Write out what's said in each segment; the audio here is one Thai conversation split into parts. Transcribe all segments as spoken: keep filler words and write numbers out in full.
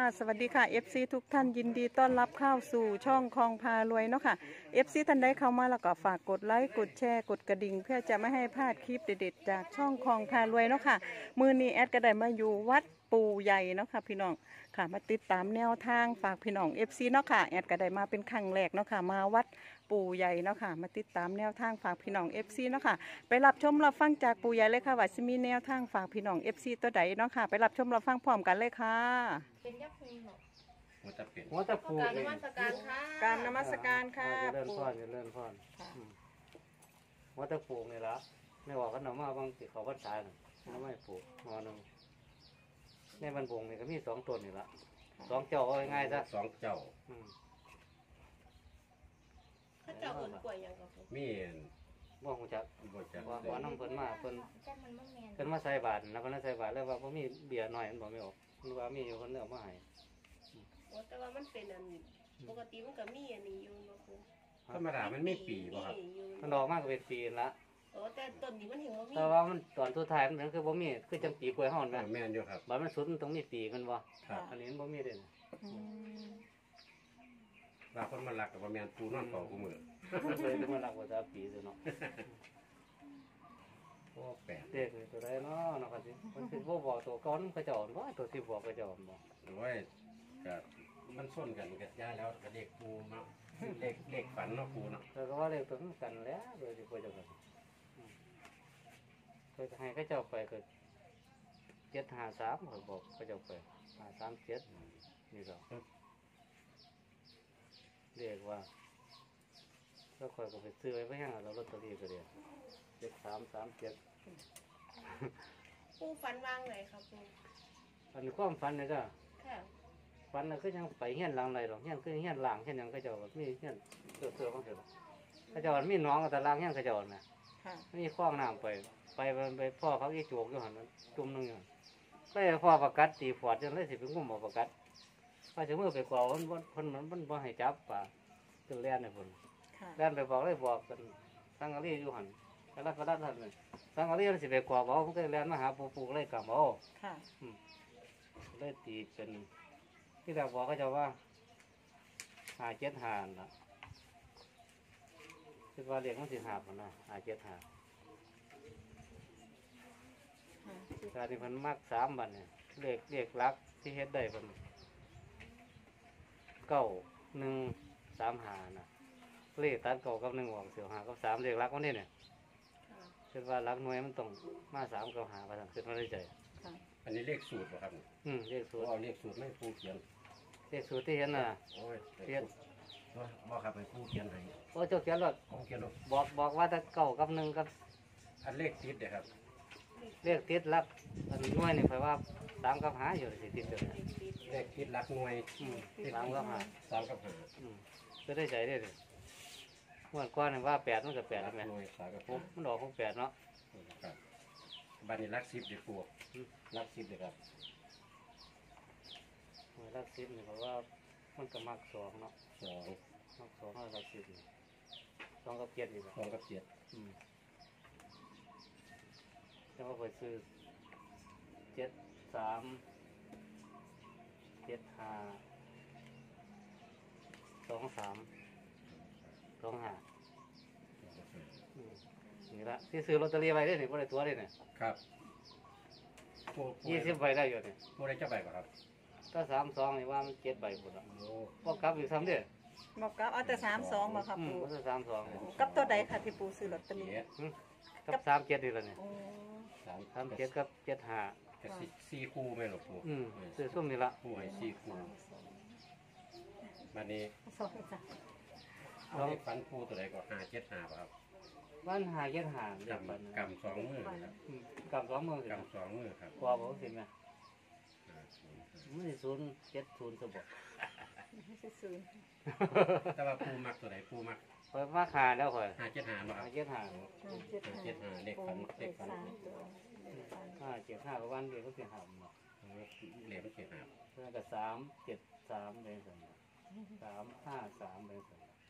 สวัสดีค่ะ เอฟ ซี ทุกท่านยินดีต้อนรับเข้าสู่ช่องคลองพารวยเนาะค่ะ เอฟ ซี ท่านใดเข้ามาแล้วก็ฝากกดไลค์กดแชร์กดกระดิ่งเพื่อจะไม่ให้พลาดคลิปเด็ดๆจากช่องคลองพารวยเนาะค่ะมือนี้แอดก็ได้มาอยู่วัดปู่ใหญ่เนาะค่ะพี่น้องค่ะมาติดตามแนวทางฝากพี่น้อง เอฟ ซี เนาะค่ะแอดก็ได้มาเป็นครั้งแรกเนาะค่ะมาวัดปู่ใหญ่เนาะค่ะมาติดตามแนวทางฝากพี่น้อง เอฟ ซี เนาะค่ะไปรับชมรับฟังจากปู่ใหญ่เลยค่ะว่าจะมีแนวทางฝากพี่น้อง เอฟ ซี ตัวใดเนาะค่ะไปรับชมรับฟังพร้อมกันเลยค่ะเป็นยักษ์ภูมิหรอหัวตะเป็ดหัวตะปูการนเองมัสการค่ะการนมัสการค่ะจะเลื่อนปู่พ่อนจะเลื่อนพ่อนอืมหัวตะปูนี่ละไม่ว่ากันหนอมาบางสิเขาวัดสายน่ะน้ำไม่ปลูกหอหนึ่งในบรรบงนี่ก็มีสองต้นนี่ละสองเจ้าเอาง่ายๆซะสองเจ้าอืมข้าเจ้าเอิญกล้วยยังกับผมมีบ่ฮู้จักบทจักว่าว่าน้ำเพิ่นมาเพิ่นแต่มันไม่แมนเพิ่นมาใส่บาตรนะเพิ่นมาใส่บาตรแล้วว่าบ่มีเบียร์หน่อยมันบ่ไม่ออกมันว่ามีอยู่เพิ่นเลยเอามาให้แต่ว่ามันเป็นอันปกติมันก็มีอันนี้อยู่เนาะคุณธรรมดามันไม่ปีบ่ครับมันออกมากก็เป็นปีละโอ้แต่ต้นนี้มันเห็นว่ามีแต่ว่ามันตอนสุดท้ายมันคือบ่มีคือจังปีกล้วยเฮานั่นแม่นอยู่ครับบัดมันสุดมันต้องมีปีมันบ่ครับอันนี้มันบ่มีเด้อืมว่าคนมาลักกับว่าแม่นปูนอนเฝ้ากูมือเคยมารักว่าจะปีซะเนาะโอ้แปดเด็กนี่ตัวใดเนาะเนาะครับสิมันสิบ่บอกตัวก่อนมันก็จะอ่อนบ่ตัวสิบอกก็จะอ่อนบ่โอ้ยก็มันส้นกันกับย่าแล้วกับเด็กปูเนาะเด็กเด็กฝันเนาะปูเนาะแต่ก็ว่าเลขตัวมันกันแล้วโดยสิบ่จะกันอืมเคยให้เขาเจ้าไปก็เจ็ดห้าสามเขาบอกเขาเจ้าไปห้าสามเจ็ดนี่ก็เรียกว่าแล้วค่อยก็ไปซื้อไว้ไว้ให้เราลอตเตอรี่ก็ได้เจ็ดสามสามเจ็ดปูฟันวางไหนครับปูอันนี้ความฝันเนี่ยจ้ะค่ะฝันน่ะคือยังไปเฮียนหลังไรหรอกเฮียนคือเฮียนหลังเฮียนหยังเขาเจ้ามีเฮียนเสือเสือของเสือเขาเจ้ามีน้องกับตะลางเฮียนเขาเจ้าน่ะค่ะมีคล้องน้ำไปไปไปพ่อเขาอีโจกอยู่หันจุ่มหนึงอยู่ไปพ่อประกัดตีฟอดจนเลยสิไปงุ่มเอาประกัดพอจะมือไปกวาดมันมันมันมันมันบ่ให้จับป่าจนแล่นในพุ่นค่ะแล่นไปบอกเลยบอกกันสังกะรีอยู่หันกระลัดกระลัดท่านเลยสังกะรีมันสิไปกวาดเอามันก็แล่นมาหาปูปูเลยกำเอาค่ะเลยตีเป็นที่เราบอกก็จะว่าหาเจ็ดหานละคิดว่าเรียกมันสิหาพันนะหาเจ็ดหาการที่มันมักสามบันเนี่ยเลขเลขลักที่เฮ็ดได้เป็นเก้าหนึ่งสามหานะเลขตัดเก้ากับหนึ่งออกเสียวหากับสามเลขลักวันนี้เนี่ยค่ะคิดว่าลักหน่วยมันต้องมาสามกับหาไปทางคิดว่าได้ใจค่ะอันนี้เลขสูตรบ่ครับอืมเลขสูตรเอาเลขสูตรไม่ปูเขียนเลขสูตรที่เห็นน่ะโอ้ยเขียนบ่ครับให้ปูเขียนให้โอ้เจ้าเขียนรถผมเขียนเอาบอกบอกว่าถ้าเก้ากับหนึ่งกับอันเลขติดเด้อครับเรียกติดลักอันน้อยนี่แปลว่าตามกับหาอยู่สิติดอยู่เนี่ยเลขติดหลักหน่วยอืมตามกับหาสามกับห้าอืมก็ได้ใจได้เลยเมื่อก่อนนี่ว่าแปดมันก็แปดหลัแล้วแม่กหน่วยสามกับผหมกมันออกของแปดเนาะครับบ้านนี้รักสิบเด็กปวกรักสิบเด็กครับหน่วยลักสิบนี่เพราะว่ามันก็มักสองเนาะสองมักสองลักสิบนี่สองกับเจ็ดนี่สองกับเจ็ดอืมแล้วก็ไปซื้อเจ็ดสามเจ็ดห้าสองสามสองห้า อืมนี่ละที่ซื้อลอตเตอรี่ไว้ได้เนี่ยบ่ได้ตัวได้เนี่ยครับผู้ผู้ยี่สิบใบได้อยู่เนี่ยผู้ได้เจ้าใบก่อนครับถ้าสามสองนี่ว่ามันเจ็ดใบหมดละโอ้พอกลับอีกซ้ำเด้อบอกกับเอาแต่สามสองมาค่ะอืมปู่มันจะสามสองกับตัวใดค่ะที่ปู่ซื้อลอตเตอรี่เจ็ดอืมกับสามเจ็ดนี่ละเนี่ยโอ้สามสามเจ็ดกับเจ็ดห้ากับสี่สี่คู่ไหมหรอผู้อืมซื้อส้มนี่ละผู้ให้สี่คู่วันนี้สองจ้ะเอาเลขฟันผู้ตัวใดก็ห้าเจ็ดห้าป่ะครับวันหาเจ็ดห้าเรียกบันกำกำสองมือครับอืมกำสองมือสิกำสองมือครับกว่าบอกสิแม่ห้าศูนย์มันสิศูนย์เจ็ดศูนย์สบกไม่ใช่ศูนย์แต่ว่าผู้มักตัวไหนผู้มักคอยมาขาแล้วคอยห้าเจ็ดห้าป่ะคหารับเจ็ดห้าห้าเจ็ดห้าห้าเจ็ดห้าเลขฟันเลขฟันสามตัวเลขฟันห้าเจ็ดห้ากับวันเดียวก็สิหาหมดเลขมันเจ็ดห้าแล้วก็สามเจ็ดสามเป็นสัญญาสามห้าสามเป็นสัญญา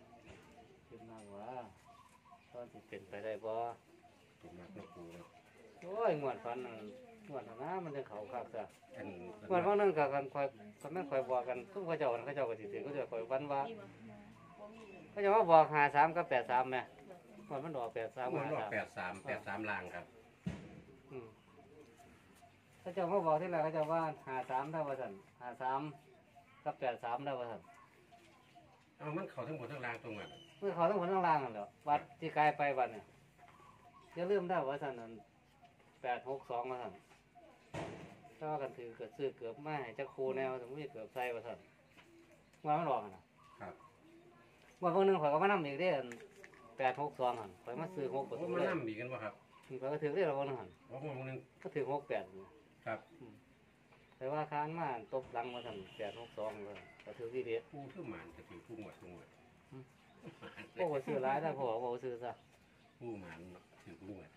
คิดมากว่าตอนที่เป็นไปได้บ่ถูกมักนกปูเลยโอ้ยงวดฝันนั่นงวดนั้นนะมันจะเขาคักซะอันงวดบางนึงก็กันคอยก็แม่นคอยบอกกันทุกเขาเจ้าเขาเจ้าก็สิถือเขาเจ้าคอยฝันว่านี่บ่บ่มีเลยเขาจะมาบอกหาสามกับแปดสามแม่งวดมันออกแปดสามมันหาบอกสามแปดสามแปดสามล่างครับอืมเขาเจ้ามาบอกที่ไรเขาเจ้าว่าหาสามได้ว่าสั่นหาสามกับแปดสามได้ว่าสั่นเอามันเขาทั้งหมดทั้งล่างตรงนั้นเมื่อเขาต้องคนต้องล่างกันแล้ววัดที่ไกลไปวัดเนี่ยอย่าลืมได้ว่าสั่นนั่นแปดหกสองว่าสั่นถ้าว่ากันถือเกิดซื้อเกือบไม่จะครูแนวสมมติเกือบใส่ว่าสั่นว่ามันหลอกกันนะครับ ว่าบางนึงข่อยก็มานั่งอีกได้แปดหกสองหันข่อยมาซื้อหกประโอ้ตูมันเลยนั่มีกันป่ะครับข่อยก็ถือได้แล้ววันนึงหันเพราะมันนึงก็ถือหกแปดครับแต่ว่าค้านมาตบหลังมาสั่นแปดหกสองเลยก็ถือที่เด็ดผู้คือหมานจะถือผู้หมวดผู้หมวดพวกก็ซื้อร้ายได้พวกก็ซื้อซะผู้หมานถือผู้หมวด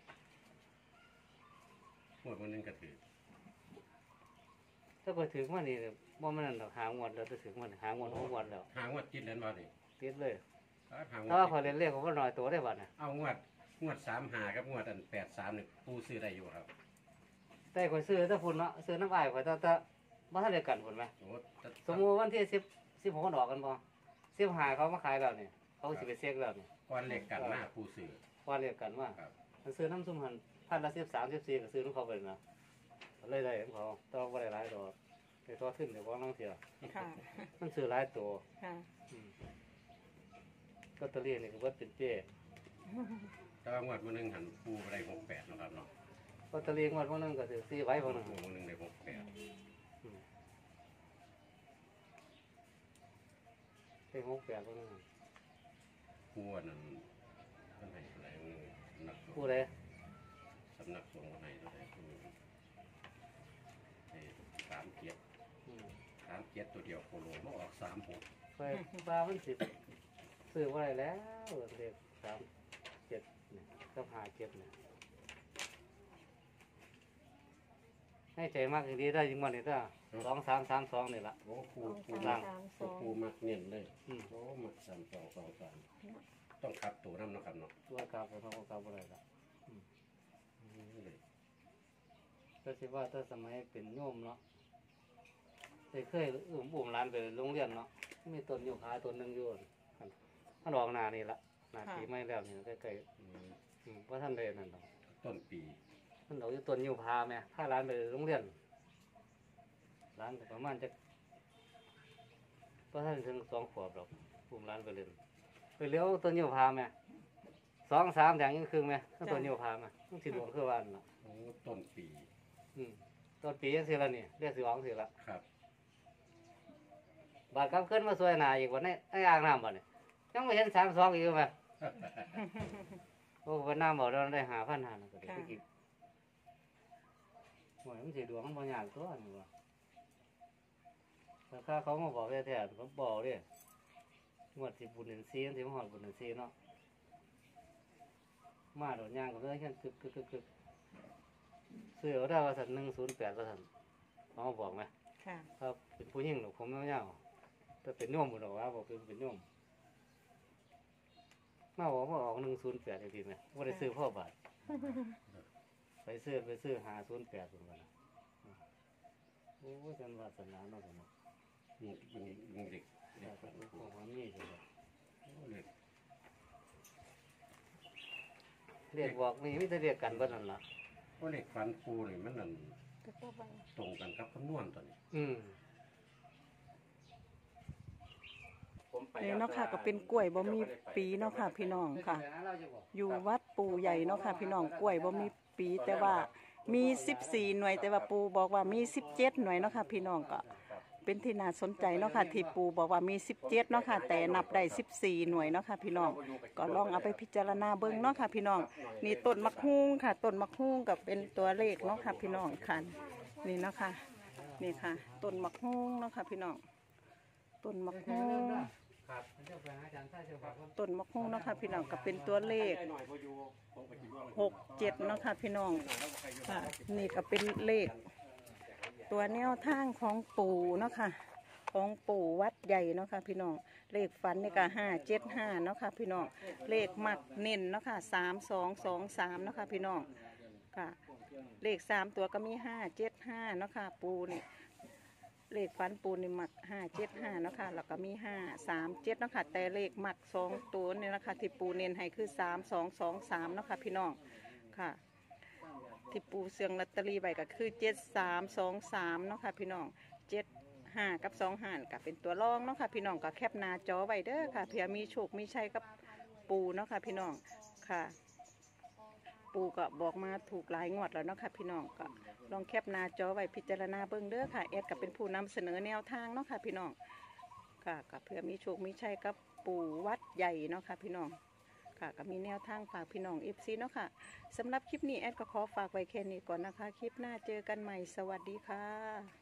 หมวดมันนึงก็ถือถ้าไปถึงวันนี้ว่ามันนั่นดอกหางวดแล้วจะถึงวันหางวดหกงวดแล้วหางวดจิตเล่นบ่ดิติดเลยหางวถ้าว่าพอดเล่นเลขเขาก็น้อยตัวได้บัดน่ะเอางวดงวดสามหากับงวดอันแปดสามหนึ่งผู้ซื้อได้อยู่ครับแต่คนซื้อถ้าพุ่นเนาะซื้อน้ำอ้ายข่อยถ้าถ้าบ่ทันได้กันพุ่นไหมโอ้สมมุติวันที่สิบสิบหกดอกกันบ่สิบห้าเขามาขายแล้วนี่เขาสิไปเช็คแล้วนี่ก้อนเหล็กกันหน้าผู้ซื้อว่าเรียกกันว่าครับมันซื้อน้ำซุ่มหันพันละสิบสามสิบสี่ก็ซื้อของเขาไปนะเลยได้ของเขาแต้องบ่ได้หลายดอกไปตัวขึ้นเดี๋ยวว่าน้องเสียค่ะมันซื้อหลายตัวค่ะอืมก็ตะเลียนี่ก็เบิดเป็นเจ้แต่ว่างวดมันนึงหันผู้ไปได้หกแปดนะครับเนาะก็ตะเลียงวดวันนึงก็ถือสี่ไว้วันนึงผู้มันนึงได้หกแปดเป็นหกแปดวันนึงผู้อันนั้นมันให้อะไรมันนักสงผู้ฆ์ใดสำนักสงฆ์ให้อะไรผู้ให้สามเกียรติอืมสามเกียรติตัวเดียวโคโลมาออกสามหกไปปลามันสิซื้อไว้แล้วเด็กสามเจ็ดเนี่ยก็หาเจ็ดเนี่ยให้ใจมากอย่างดีได้จริงวันนี้ถ้าสองสามสามสองนี่ละโอ้ผู้ผู้ล่างผู้ผู้มักเน้นเลยอืมโอ้มักสามสองสองสามต้องขับตัวน้ำเนาะครับเนาะตัวกลับไปเขาก็กลับอะไรละอืมเลยก็คิดว่าถ้าสมัยเป็นโยมเนาะได้เคยอุ้มบุ่มร้านไปโรงเรียนเนาะมีต้นยูคาต้นหนึ่งอยู่หั่นมันออกหนานี่ละหนาปีไม่แล้วนี่ใกล้อืมๆอืมว่าท่านเลยนั่นดอกต้นปีมันดอกอยู่ต้นยูคาแม่พาร้านไปโรงเรียนร้านก็ประมาณจะว่าท่านถึงสองขวบหรอกบุ่มร้านไปเรียนไปเลี้ยวต้นยูคาแม่สองสามอย่างยังครึ่งแม่ต้นต้นยูคาแม่ต้องสิหลวงคือวันเนาะโอ้ต้นปีอืมต้นปียังสิละนี่เรียกสิหวังสิละครับบาดกลับขึ้นมาสวยหนาอีกวันนี้ไอ้อ่างน้ำบ่เนี่ยยังไม่เห็นสามสองอีกไหมโอ้วันน้ำบ่เราได้หาพันหานะก็ได้ไปกินโอ้ยมันสีดวงมันบ่ยากตัวนี่ว่าราคาเขามาบอกแท้ๆเขาบอกเด้งวดที่บุญเดือนสี่ที่มาหอดบุญเดือนสี่เนาะมาโดนย่างกับเรื่องแค่กึกกึกกึกกึกซื้อเอาได้ว่าสันหนึ่งศูนย์แปดว่าสันเขามาบอกไหมค่ะถ้าเป็นผู้หญิงหรอกผมไม่ยาวถ้าเป็นโยมหรอกว่าบอกเป็นเป็นโยมมาบอกว่าออกหนึ่งศูนย์แปดทีไหมว่าได้ซื้อพ่อบาท ไปซื้อไปซื้อหาศูนย์แปดตรงนั้นโอ้ยจันวาสนาเนาะผมยิงยิงยิงเด็กเด็แต่กก็ฝันขผู้องมันนี่ใช่ไหมโอ้เด็กเรียกบอกนี่ไม่ได้เรียกกันบ้านนั่นละโอ้เด็กฝันผู้นี่มันนั่นตรงกันกับคำนวณตัวนี้อืมนี่เนาะค่ะก็เป็นกล้วยบ่มีปีเนาะค่ะ พี่น้องค่ะ อยู่วัดปู่ใหญ่เนาะค่ะ พี่น้องกล้วยบ่มีปีแต่ว่ามีสิบสี่หน่วยแต่ว่าปู่บอกว่ามีสิบเจ็ดหน่วยเนาะค่ะ พี่น้องก็เป็นที่น่าสนใจเนาะค่ะที่ปู่บอกว่ามีสิบเจ็ดเนาะค่ะแต่นับได้สิบสี่หน่วยเนาะค่ะพี่น้องก็ลองเอาไปพิจารณาเบิ่งเนาะค่ะพี่น้องนี่ต้นมะฮุ่งค่ะต้นมะฮุ่งก็เป็นตัวเลขเนาะค่ะพี่น้องค่ะนี่เนาะค่ะนี่ค่ะต้นมะฮุ่งเนาะค่ะพี่น้องต้นมะฮุ่งครับเจ้าไปหาอาจารย์ใต้เจ้าครับต้นมะฮุ่งเนาะค่ะพี่น้องก็เป็นตัวเลขหกเจ็ดเนาะค่ะพี่น้องค่ะนี่ก็เป็นเลข ตัวแนวทางของปู่เนาะค่ะของปู่วัดใหญ่เนาะค่ะพี่น้องเลขฝันนี่ก็ห้าเจ็ดห้าเนาะค่ะพี่น้องเลขมักเน้นเนาะค่ะสามสองสองสามเนาะค่ะพี่น้องค่ะเลขสามตัวก็มีห้าเจ็ดห้าเนาะค่ะปูนี่เลขฟันปูนี่หมักห้าเจ็ดห้าเนาะค่ะแล้วก็มีห้าสามเจ็ดเนาะค่ะแต่เลขหมักสองตัวนี่นะคะที่ปูเน้นให้คือสามสองสองสามเนาะค่ะพี่น้องค่ะที่ปูเสียงลอตเตอรี่ใบก็คือเจ็ดสามสองสามเนาะค่ะพี่น้องเจ็ดห้ากับสองห้าก็เป็นตัวรองเนาะค่ะพี่น้องก็แคปหน้าจอไว้เด้อค่ะเผื่อมีโชคมีชัยกับปูเนาะค่ะพี่น้องค่ะปูก็บอกมาถูกหลายงวดแล้วเนาะค่ะพี่น้องก็ลองแคปหน้าจอไว้พิจารณาเบิ่งเด้อค่ะแอดก็เป็นผู้นำเสนอแนวทางเนาะค่ะพี่น้องค่ะก็เผื่อมีโชคมีชัยกับปูวัดใหญ่เนาะค่ะพี่น้องค่ะก็มีแนวทางฝากพี่น้องเอฟซีเนาะค่ะสำหรับคลิปนี้แอดก็ขอฝากไว้แค่นี้ก่อนนะคะคลิปหน้าเจอกันใหม่สวัสดีค่ะ